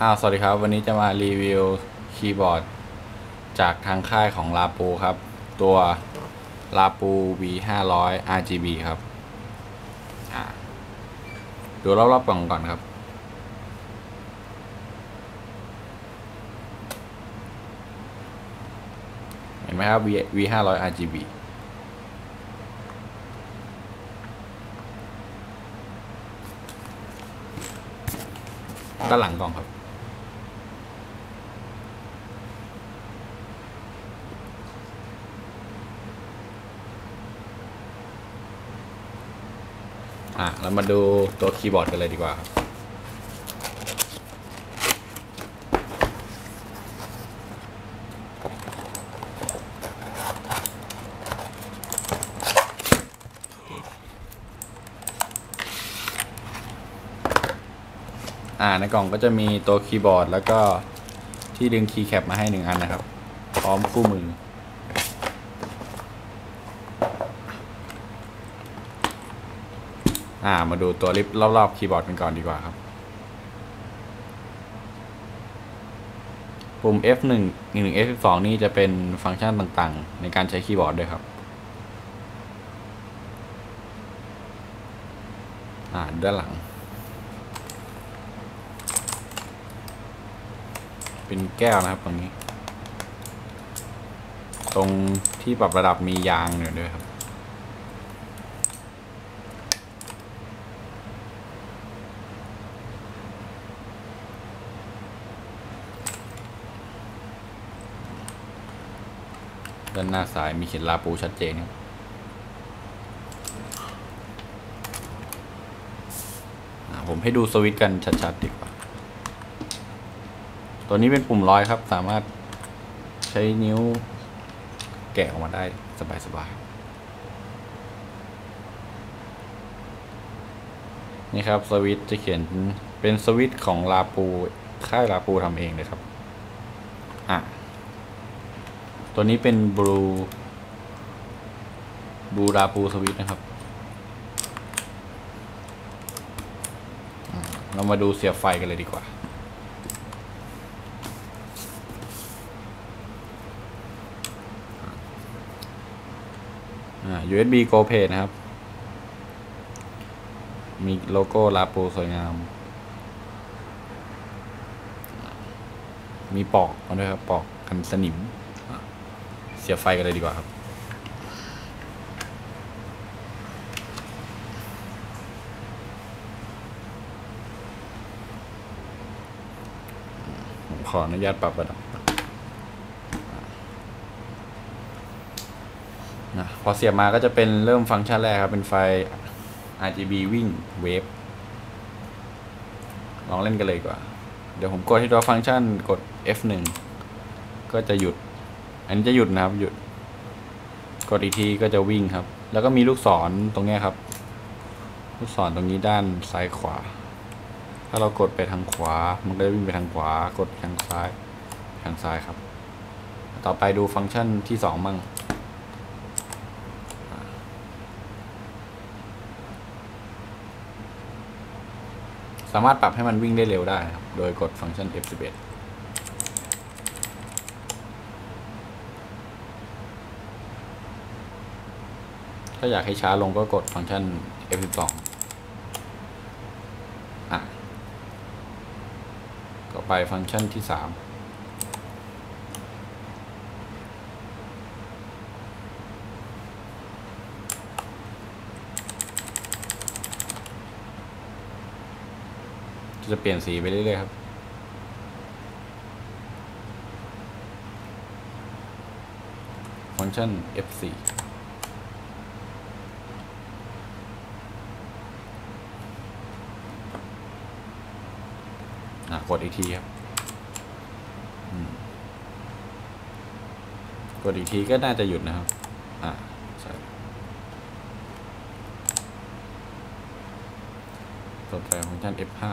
สวัสดีครับวันนี้จะมารีวิวคีย์บอร์ดจากทางค่ายของลาปูครับตัวลาปู V500 RGB ครับดูรอบๆกล่องก่อนครับเห็นไหมครับ V500 RGB ด้านหลังกล่องครับเรามาดูตัวคีย์บอร์ดกันเลยดีกว่าครับในกล่องก็จะมีตัวคีย์บอร์ดแล้วก็ที่ดึงคีย์แคปมาให้1 อันนะครับพร้อมคู่มือมาดูตัวลิฟต์รอบๆคีย์บอร์ดกันก่อนดีกว่าครับปุ่ม F1 F12 นี่จะเป็นฟังก์ชันต่างๆในการใช้คีย์บอร์ดด้วยครับด้านหลังเป็นแก้วนะครับตรงนี้ตรงที่ปรับระดับมียางอยู่ด้วยครับด้านหน้าซ้ายมีเขียนลาปูชัดเจนครับผมให้ดูสวิตช์กันชัดๆดีกว่าตัวนี้เป็นปุ่มร้อยครับสามารถใช้นิ้วแกะออกมาได้สบายๆนี่ครับสวิตช์จะเขียนเป็นสวิตช์ของลาปูค่ายลาปูทำเองเลยครับตัวนี้เป็นบลูลาปูสวิตช์นะครับเรามาดูเสียบไฟกันเลยดีกว่าUSB Go Page นะครับ มีโลโก้ลาปูสวยงามมีปอกมาด้วยครับปอกกันสนิมเสียบไฟกันเลยดีกว่าครับขออนุญาตปรับระดับพอเสียบมาก็จะเป็นเริ่มฟังก์ชันแรกครับเป็นไฟ RGB วิ่งเวฟลองเล่นกันเลยดีกว่าเดี๋ยวผมกดที่ตัวฟังก์ชันกด F1 ก็จะหยุดอันนี้จะหยุดนะครับหยุดกดอีกทีก็จะวิ่งครับแล้วก็มีลูกศรตรงนี้ครับลูกศรตรงนี้ด้านซ้ายขวาถ้าเรากดไปทางขวามันก็จะวิ่งไปทางขวากดทางซ้ายครับต่อไปดูฟังก์ชันที่2มั่งสามารถปรับให้มันวิ่งได้เร็วได้ครับโดยกดฟังก์ชัน F11 ถ้าอยากให้ช้าลงก็กดฟังก์ชัน F12 ต่อไปฟังก์ชันที่3จะเปลี่ยนสีไปเรื่อยๆครับฟังก์ชัน F4 กดอีกทีครับกดอีกทีก็น่าจะหยุดนะครับใช่ต่อไปฟังก์ชัน F5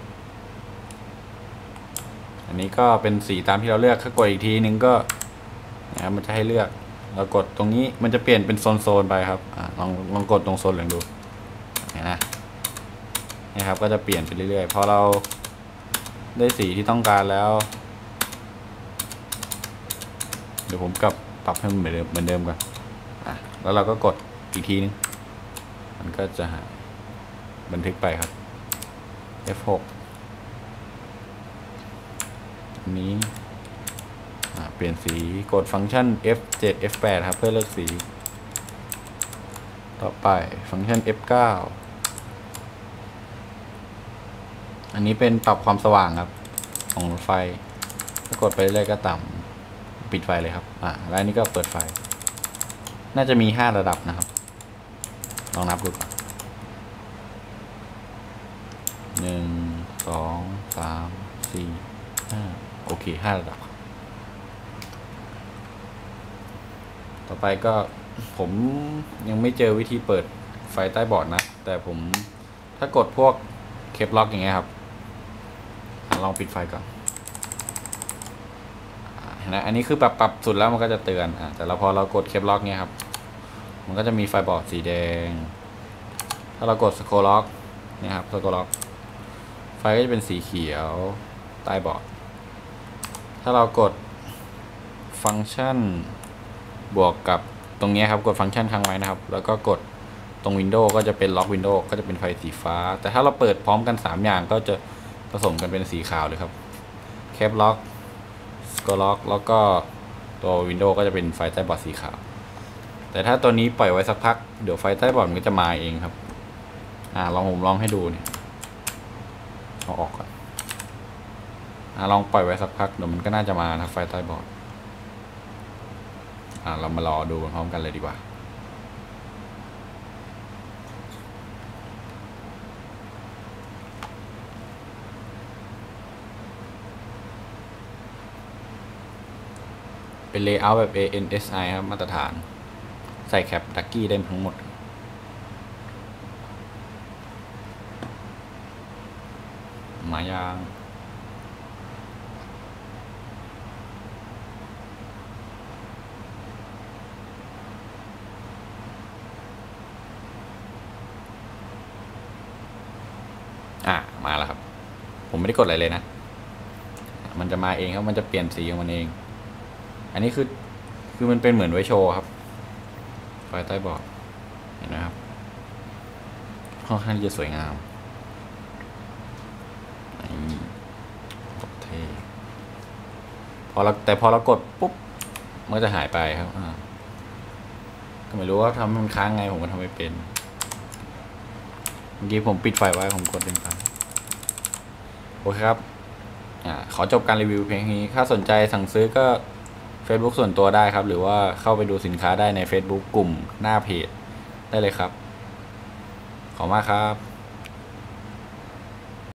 อันนี้ก็เป็นสีตามที่เราเลือกถ้ากดอีกทีนึงก็นะครับมันจะให้เลือกเรากดตรงนี้มันจะเปลี่ยนเป็นโซนไปครับลองกดตรงโซนเหลืองดูนี่ครับก็จะเปลี่ยนไปเรื่อยๆพอเราได้สีที่ต้องการแล้ว เดี๋ยวผมปรับให้มันเหมือนเดิมก่อนแล้วเราก็กดอีกทีนึงมันก็จะหาบันทึกไปครับ F6 อันนี้เปลี่ยนสีกดฟังก์ชัน F7 F8 ครับเพื่อเลือกสีต่อไปฟังก์ชัน F9 อันนี้เป็นปรับความสว่างครับของไฟถ้ากดไปเรื่อยก็ต่ำปิดไฟเลยครับแล้วอันนี้ก็เปิดไฟน่าจะมี5ระดับนะครับลองนับดูก่อน1 2 3 4 5โอเค5ระดับต่อไปก็ผมยังไม่เจอวิธีเปิดไฟใต้บอร์ดนะแต่ผมถ้ากดพวกเคปล็อกอย่างเงี้ยครับลองปิดไฟก่อนเห็นไหมอันนี้คือปรับสุดแล้วมันก็จะเตือนแต่พอเรากดเคปล็อกเนี้ยครับมันก็จะมีไฟบอร์ดสีแดงถ้าเรากดสโคล็อกเนี่ยครับสโคล็อกไฟก็จะเป็นสีเขียวใต้บอร์ดถ้าเรากดฟังก์ชันบวกกับตรงนี้ครับกดฟังก์ชันค้างไว้นะครับแล้วก็กดตรงวินโดว์ก็จะเป็นล็อกวินโดว์ก็จะเป็นไฟสีฟ้าแต่ถ้าเราเปิดพร้อมกัน3อย่างก็จะผสมกันเป็นสีขาวเลยครับแคปล็อกสโคล็อกแล้วก็ตัววินโดว์ก็จะเป็นไฟใต้บอร์ดสีขาวแต่ถ้าตัวนี้ปล่อยไว้สักพักเดี๋ยวไฟใต้บอร์ดมันก็จะมาเองครับผมลองให้ดูเนี่ยเอาออกก่อนลองปล่อยไว้สักพักเดี๋ยวมันก็น่าจะมานะไฟใต้บอร์ดเรามารอดูพร้อมกันเลยดีกว่าเป็น layout แบบ ANSI ครับมาตรฐานใส่แคปดักกี้ได้ทั้งหมดมายังมาแล้วครับผมไม่ได้กดอะไรเลยนะมันจะมาเองครับมันจะเปลี่ยนสีของมันเองอันนี้คือมันเป็นเหมือนไว้โชว์ครับไฟใต้บอร์ดเห็นไหมครับค่อนข้างจะสวยงามพอเรากดปุ๊บมันก็จะหายไปครับก็ไม่รู้ว่าทำมันค้างไงผมก็ทำไม่เป็นเมื่อกี้ผมปิดไฟไว้ผมกดเป็นไฟโอเคครับขอจบการรีวิวเพียงนี้ถ้าสนใจสั่งซื้อก็ Facebook ส่วนตัวได้ครับหรือว่าเข้าไปดูสินค้าได้ใน Facebook กลุ่มหน้าเพจได้เลยครับขอบคุณมากครับ